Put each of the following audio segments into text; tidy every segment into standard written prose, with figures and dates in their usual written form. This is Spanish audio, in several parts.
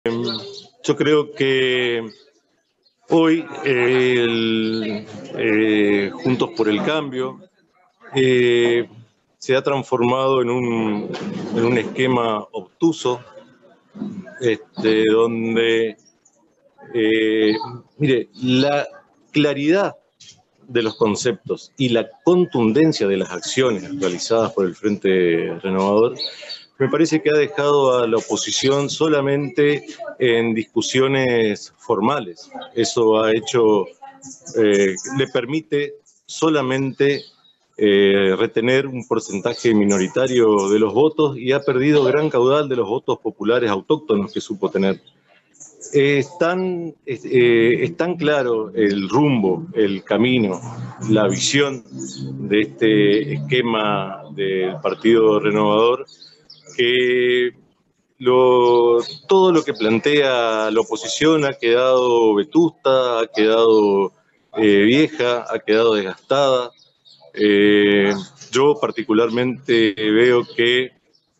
Yo creo que hoy Juntos por el Cambio se ha transformado en un esquema obtuso, donde, mire, la claridad de los conceptos y la contundencia de las acciones realizadas por el Frente Renovador me parece que ha dejado a la oposición solamente en discusiones formales. Eso ha hecho, le permite solamente retener un porcentaje minoritario de los votos y ha perdido gran caudal de los votos populares autóctonos que supo tener. Es tan claro el rumbo, el camino, la visión de este esquema del Partido Renovador que todo lo que plantea la oposición ha quedado vetusta, ha quedado vieja, ha quedado desgastada. Yo particularmente veo que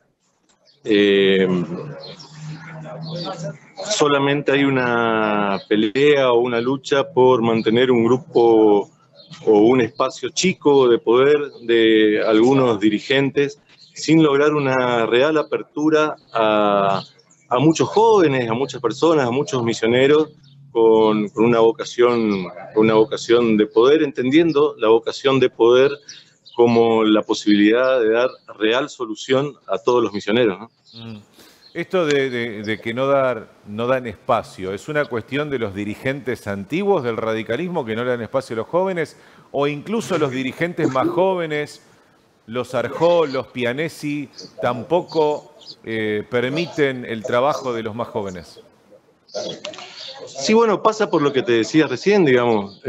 solamente hay una pelea o una lucha por mantener un grupo o un espacio chico de poder de algunos dirigentes sin lograr una real apertura a muchos jóvenes, a muchas personas, a muchos misioneros con una vocación de poder, entendiendo la vocación de poder como la posibilidad de dar real solución a todos los misioneros, ¿no? Esto de que no dan espacio, ¿es una cuestión de los dirigentes antiguos del radicalismo que no le dan espacio a los jóvenes? ¿O incluso los dirigentes más jóvenes, los Arjó, los Pianesi, tampoco permiten el trabajo de los más jóvenes? Sí, bueno, pasa por lo que te decía recién, digamos.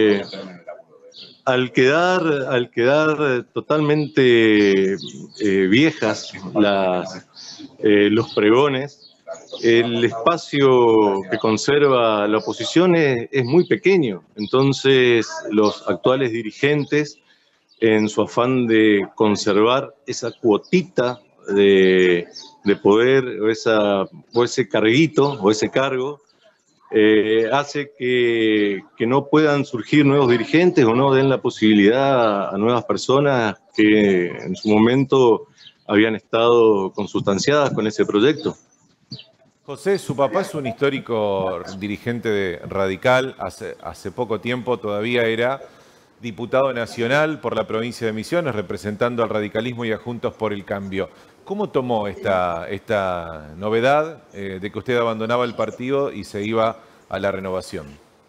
Al quedar totalmente viejas los pregones, el espacio que conserva la oposición es muy pequeño. Entonces, los actuales dirigentes, en su afán de conservar esa cuotita de poder o ese carguito o ese cargo, hace que no puedan surgir nuevos dirigentes o no den la posibilidad a nuevas personas que en su momento habían estado consustanciadas con ese proyecto. José, su papá es un histórico dirigente radical, hace poco tiempo todavía era diputado nacional por la provincia de Misiones, representando al radicalismo y a Juntos por el Cambio. ¿Cómo tomó esta novedad de que usted abandonaba el partido y se iba a la Renovación?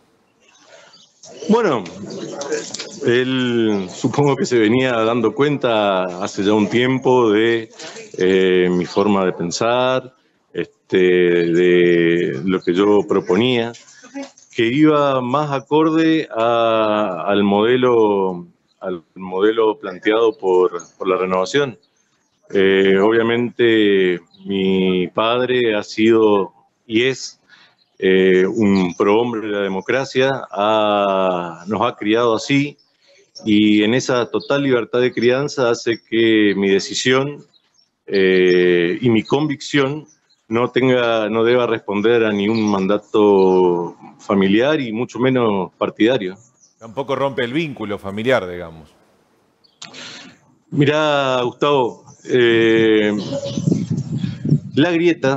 Bueno, él supongo que se venía dando cuenta hace ya un tiempo de mi forma de pensar, de lo que yo proponía, que iba más acorde al modelo planteado por la Renovación. Obviamente mi padre ha sido y es un prohombre de la democracia, nos ha criado así, y en esa total libertad de crianza hace que mi decisión y mi convicción no deba responder a ningún mandato familiar y mucho menos partidario. Tampoco rompe el vínculo familiar, digamos. Mirá, Gustavo, la grieta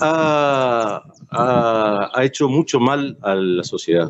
ha hecho mucho mal a la sociedad.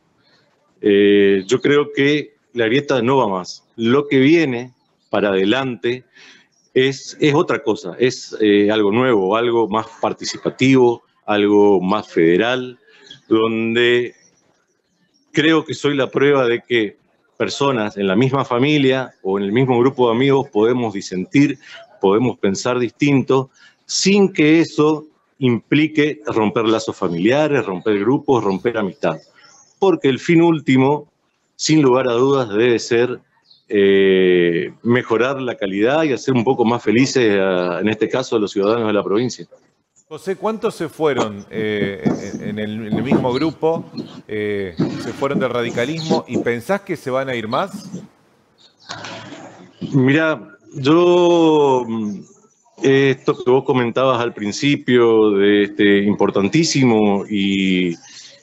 Yo creo que la grieta no va más. Lo que viene para adelante es otra cosa, es algo nuevo, algo más participativo, algo más federal, donde creo que soy la prueba de que personas en la misma familia o en el mismo grupo de amigos podemos disentir, podemos pensar distinto, sin que eso implique romper lazos familiares, romper grupos, romper amistad. Porque el fin último, sin lugar a dudas, debe ser mejorar la calidad y hacer un poco más felices, en este caso, a los ciudadanos de la provincia. José, ¿cuántos se fueron en el mismo grupo? ¿Se fueron del radicalismo y pensás que se van a ir más? Mirá, yo esto que vos comentabas al principio de este importantísimo y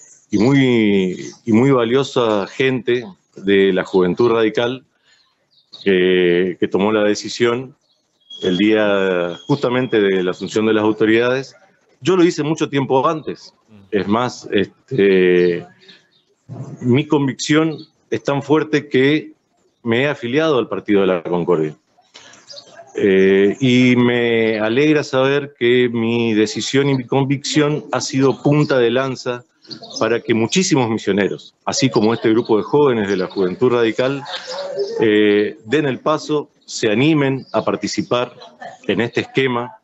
muy valiosa gente de la Juventud Radical que tomó la decisión el día justamente de la asunción de las autoridades. Yo lo hice mucho tiempo antes. Es más, mi convicción es tan fuerte que me he afiliado al Partido de la Concordia. Y me alegra saber que mi decisión y mi convicción ha sido punta de lanza para que muchísimos misioneros, así como este grupo de jóvenes de la Juventud Radical, den el paso, se animen a participar en este esquema.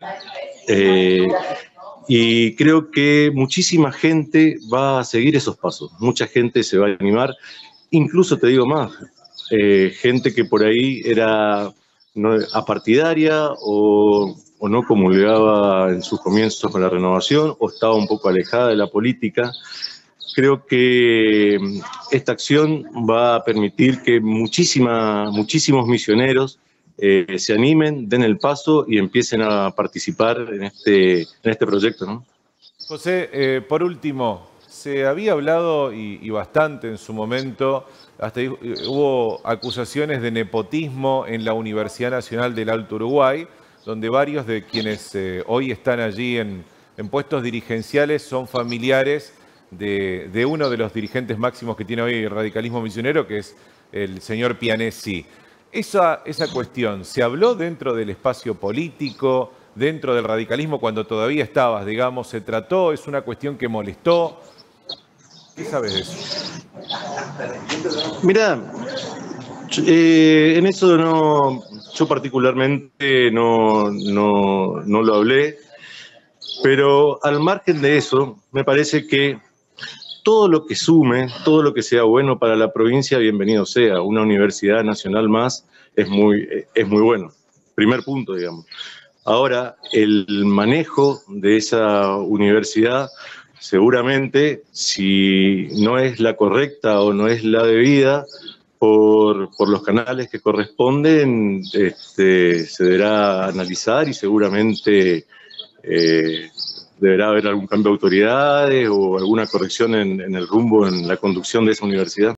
Y creo que muchísima gente va a seguir esos pasos, mucha gente se va a animar, incluso te digo más, gente que por ahí era apartidaria o no comulgaba en sus comienzos con la renovación o estaba un poco alejada de la política. Creo que esta acción va a permitir que muchísimos misioneros se animen, den el paso y empiecen a participar en este proyecto, ¿no? José, por último, se había hablado y bastante en su momento, hasta hubo acusaciones de nepotismo en la Universidad Nacional del Alto Uruguay, donde varios de quienes hoy están allí en puestos dirigenciales son familiares de uno de los dirigentes máximos que tiene hoy el radicalismo misionero, que es el señor Pianesi. Esa cuestión, ¿se habló dentro del espacio político, dentro del radicalismo cuando todavía estabas, digamos, se trató? ¿Es una cuestión que molestó? ¿Qué sabes de eso? Mirá, en eso yo particularmente no lo hablé, pero al margen de eso, me parece que todo lo que sume, todo lo que sea bueno para la provincia, bienvenido sea. Una universidad nacional más es muy bueno. Primer punto, digamos. Ahora, el manejo de esa universidad, seguramente, si no es la correcta o no es la debida, por los canales que corresponden, se deberá analizar y seguramente deberá haber algún cambio de autoridades o alguna corrección en el rumbo, en la conducción de esa universidad.